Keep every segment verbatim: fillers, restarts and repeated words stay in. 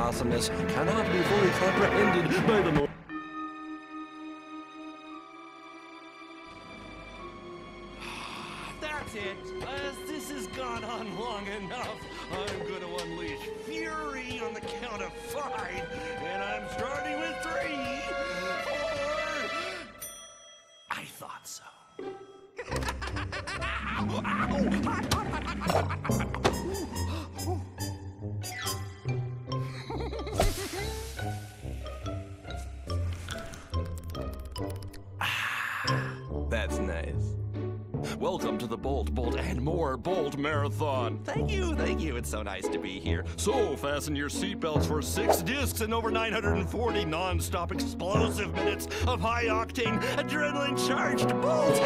awesomeness cannot be fully comprehended by the most. That's it. As this has gone on long enough, I'm going to unleash fury on the count of five, and I'm starting with three, four. I thought so. That's nice. Welcome to the Bolt, Bolt, and More Bolt Marathon. Thank you, thank you. It's so nice to be here. So, fasten your seatbelts for six discs and over nine hundred forty non-stop explosive minutes of high-octane, adrenaline-charged Bolt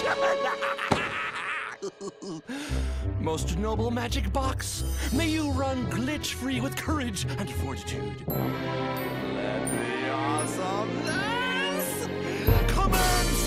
action! Most noble magic box, may you run glitch-free with courage and fortitude. Let the awesomeness commence!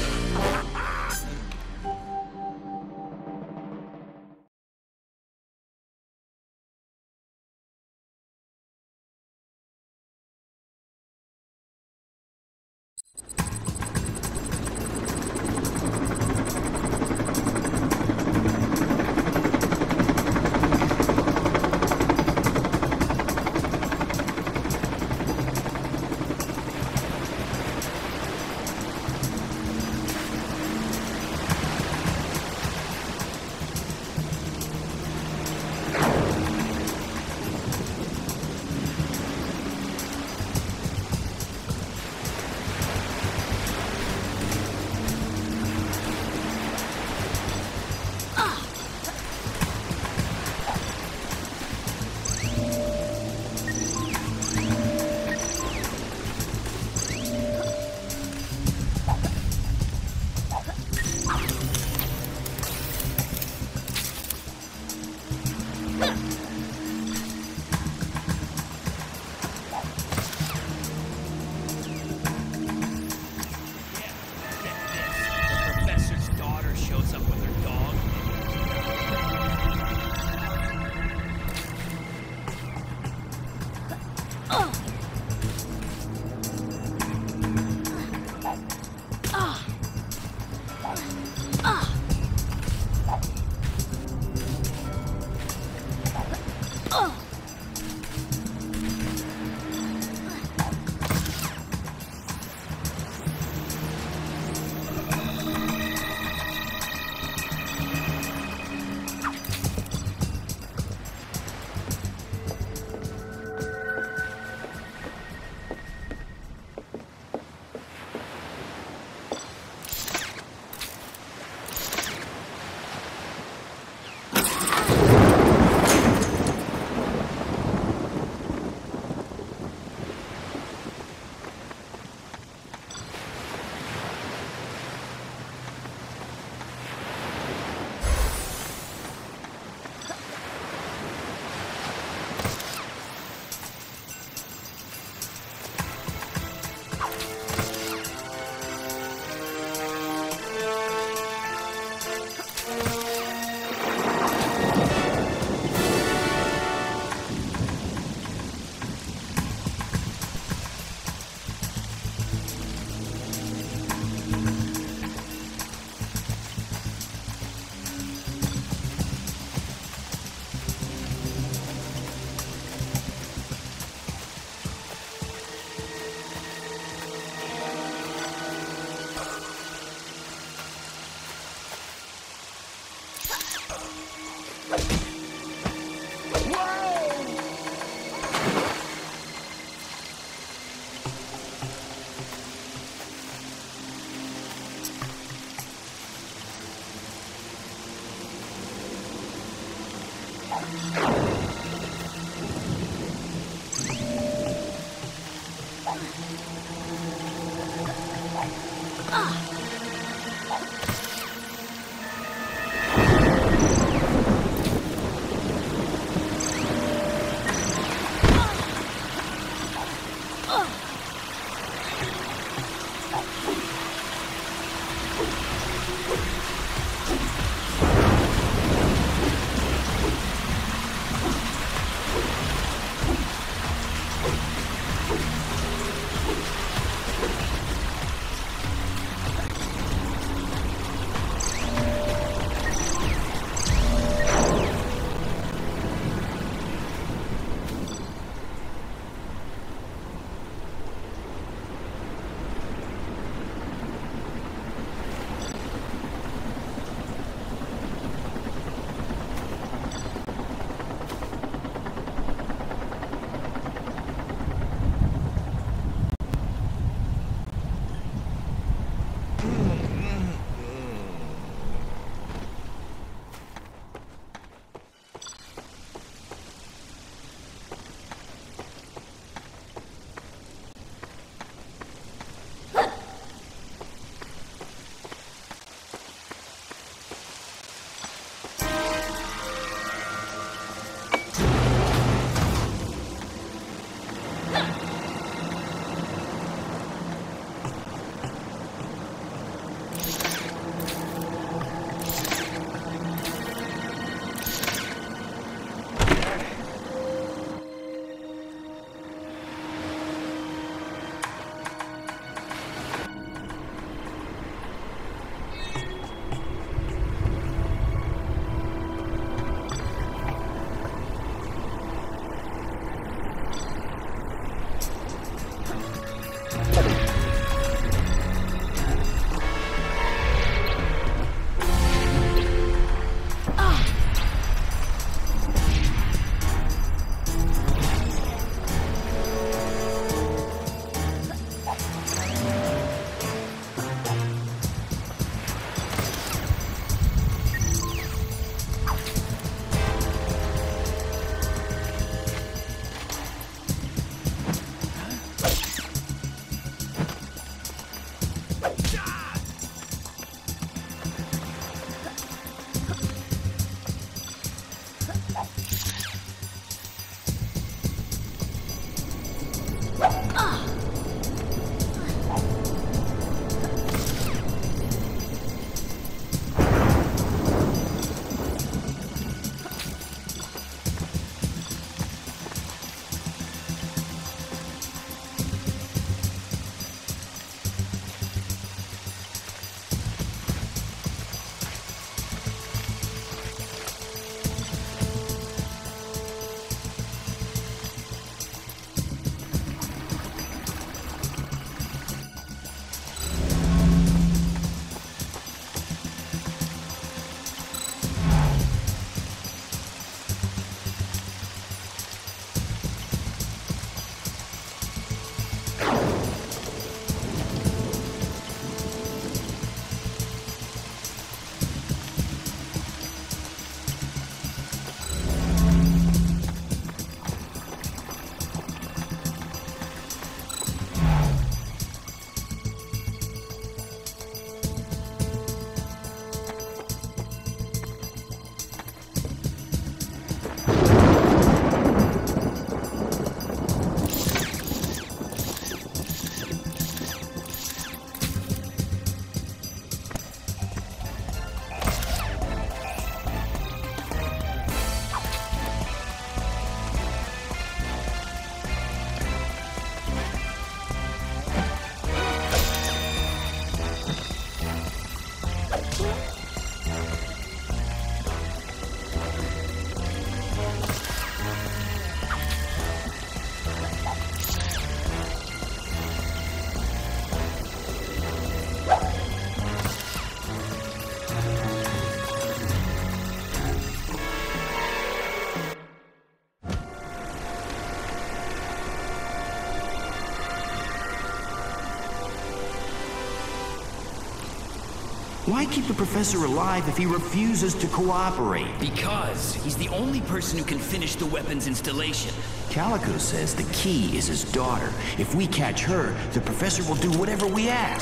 Why keep the professor alive if he refuses to cooperate? Because he's the only person who can finish the weapons installation. Calico says the key is his daughter. If we catch her, the professor will do whatever we ask.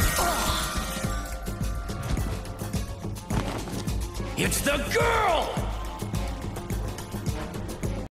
It's the girl!